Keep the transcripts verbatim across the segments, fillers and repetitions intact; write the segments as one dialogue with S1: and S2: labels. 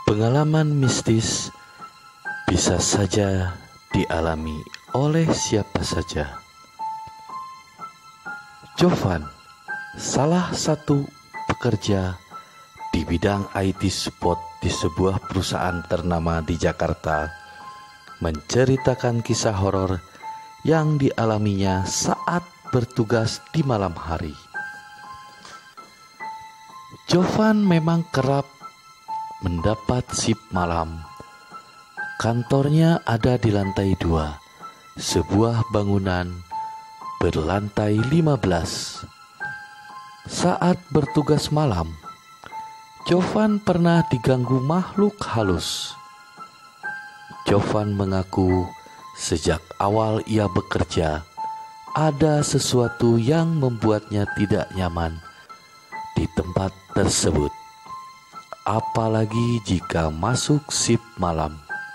S1: Pengalaman mistis bisa saja dialami oleh siapa saja. Jovan, salah satu pekerja di bidang I T support di sebuah perusahaan ternama di Jakarta, menceritakan kisah horor yang dialaminya saat bertugas di malam hari. Jovan memang kerap mendapat shift malam. Kantornya ada di lantai dua, sebuah bangunan berlantai lima belas. Saat bertugas malam, Jovan pernah diganggu makhluk halus. Jovan mengaku sejak awal ia bekerja, ada sesuatu yang membuatnya tidak nyaman di tempat tersebut, apalagi jika masuk shift malam.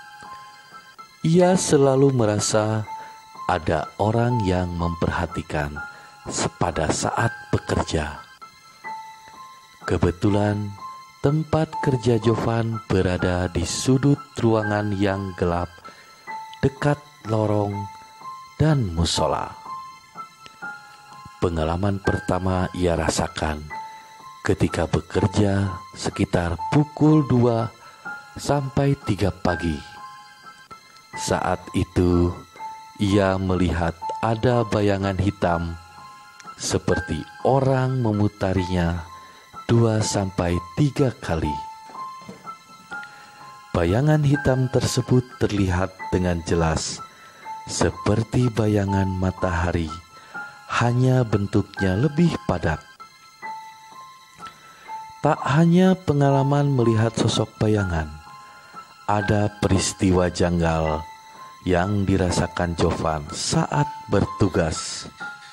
S1: Ia selalu merasa ada orang yang memperhatikan pada saat bekerja. Kebetulan tempat kerja Jovan berada di sudut ruangan yang gelap, dekat lorong dan musola. Pengalaman pertama ia rasakan ketika bekerja sekitar pukul dua sampai tiga pagi. Saat itu ia melihat ada bayangan hitam seperti orang memutarinya dua sampai tiga kali. Bayangan hitam tersebut terlihat dengan jelas seperti bayangan matahari, hanya bentuknya lebih padat. Tak hanya pengalaman melihat sosok bayangan, ada peristiwa janggal yang dirasakan Jovan saat bertugas.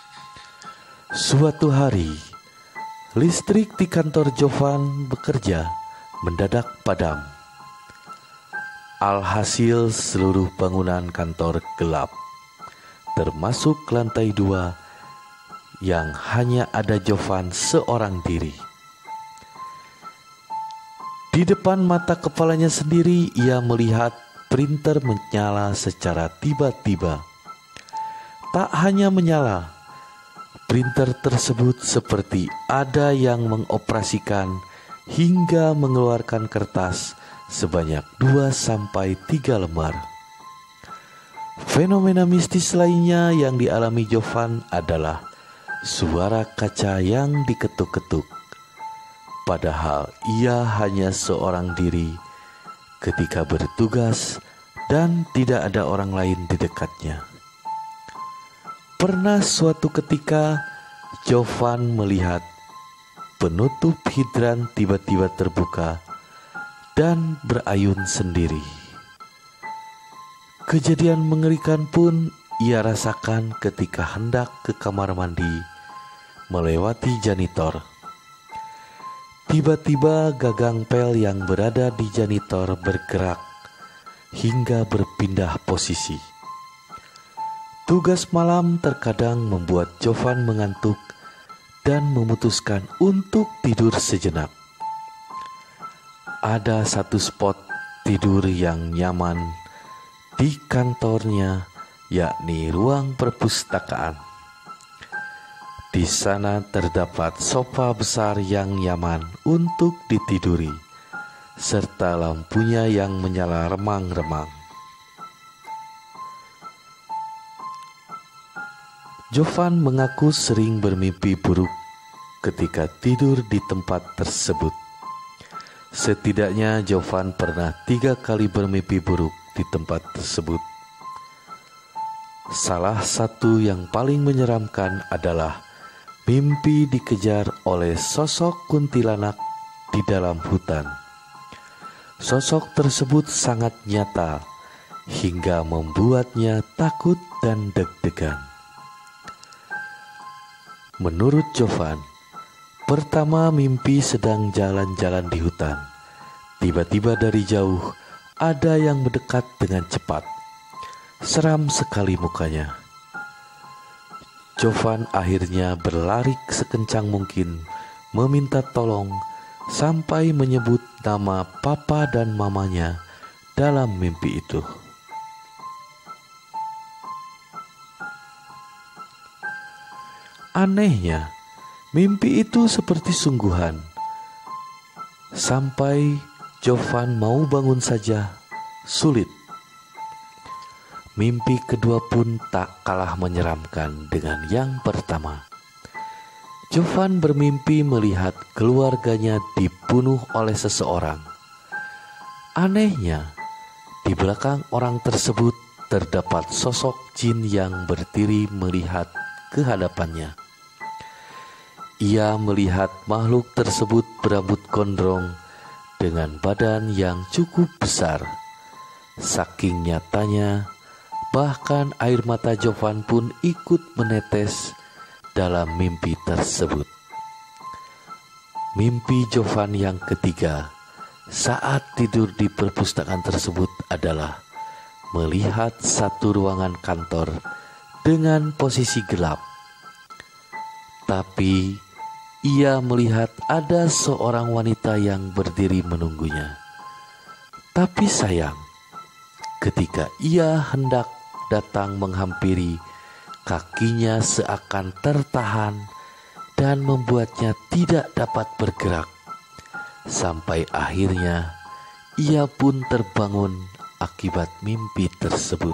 S1: Suatu hari, listrik di kantor Jovan bekerja mendadak padam. Alhasil seluruh bangunan kantor gelap, termasuk lantai dua yang hanya ada Jovan seorang diri. Di depan mata kepalanya sendiri, ia melihat printer menyala secara tiba-tiba. Tak hanya menyala, printer tersebut seperti ada yang mengoperasikan hingga mengeluarkan kertas sebanyak dua sampai tiga lembar. Fenomena mistis lainnya yang dialami Jovan adalah suara kaca yang diketuk-ketuk. Padahal ia hanya seorang diri ketika bertugas dan tidak ada orang lain di dekatnya. Pernah suatu ketika Jovan melihat penutup hidran tiba-tiba terbuka dan berayun sendiri. Kejadian mengerikan pun ia rasakan ketika hendak ke kamar mandi melewati janitor. Tiba-tiba gagang pel yang berada di janitor bergerak hingga berpindah posisi. Tugas malam terkadang membuat Jovan mengantuk dan memutuskan untuk tidur sejenak. Ada satu spot tidur yang nyaman di kantornya, yakni ruang perpustakaan. Di sana terdapat sofa besar yang nyaman untuk ditiduri, serta lampunya yang menyala remang-remang. Jovan mengaku sering bermimpi buruk ketika tidur di tempat tersebut. Setidaknya Jovan pernah tiga kali bermimpi buruk di tempat tersebut. Salah satu yang paling menyeramkan adalah mimpi dikejar oleh sosok kuntilanak di dalam hutan. Sosok tersebut sangat nyata hingga membuatnya takut dan deg-degan. Menurut Jovan, pertama mimpi sedang jalan-jalan di hutan. Tiba-tiba dari jauh ada yang mendekat dengan cepat. Seram sekali mukanya. Jovan akhirnya berlari sekencang mungkin meminta tolong sampai menyebut nama papa dan mamanya dalam mimpi itu. Anehnya, mimpi itu seperti sungguhan. Sampai Jovan mau bangun saja sulit. Mimpi kedua pun tak kalah menyeramkan dengan yang pertama. Jovan bermimpi melihat keluarganya dibunuh oleh seseorang. Anehnya, di belakang orang tersebut terdapat sosok jin yang berdiri melihat ke hadapannya. Ia melihat makhluk tersebut berambut gondrong dengan badan yang cukup besar. Saking nyatanya, bahkan air mata Jovan pun ikut menetes dalam mimpi tersebut. Mimpi Jovan yang ketiga saat tidur di perpustakaan tersebut adalah melihat satu ruangan kantor dengan posisi gelap. Tapi ia melihat ada seorang wanita yang berdiri menunggunya. Tapi sayang, ketika ia hendak datang menghampiri, kakinya seakan tertahan dan membuatnya tidak dapat bergerak. Sampai akhirnya ia pun terbangun akibat mimpi tersebut.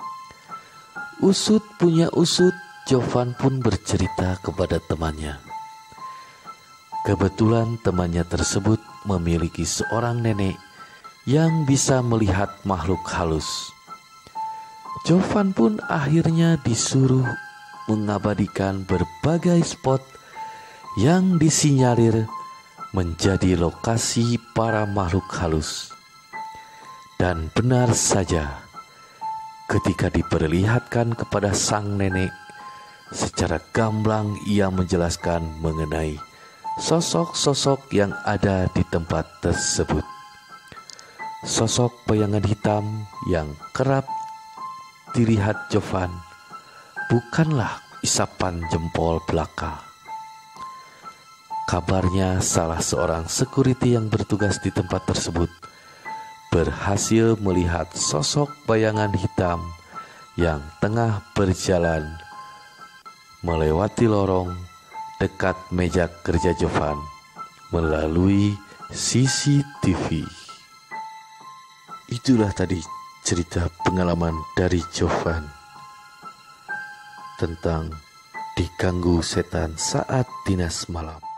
S1: Usut punya usut, Jovan pun bercerita kepada temannya. Kebetulan temannya tersebut memiliki seorang nenek yang bisa melihat makhluk halus. Jovan pun akhirnya disuruh mengabadikan berbagai spot yang disinyalir menjadi lokasi para makhluk halus. Dan benar saja, ketika diperlihatkan kepada sang nenek, secara gamblang ia menjelaskan mengenai sosok-sosok yang ada di tempat tersebut. Sosok bayangan hitam yang kerap dilihat Jovan bukanlah isapan jempol belaka. Kabarnya salah seorang security yang bertugas di tempat tersebut berhasil melihat sosok bayangan hitam yang tengah berjalan melewati lorong dekat meja kerja Jovan melalui C C T V. Itulah tadi cerita pengalaman dari Jovan tentang diganggu setan saat dinas malam.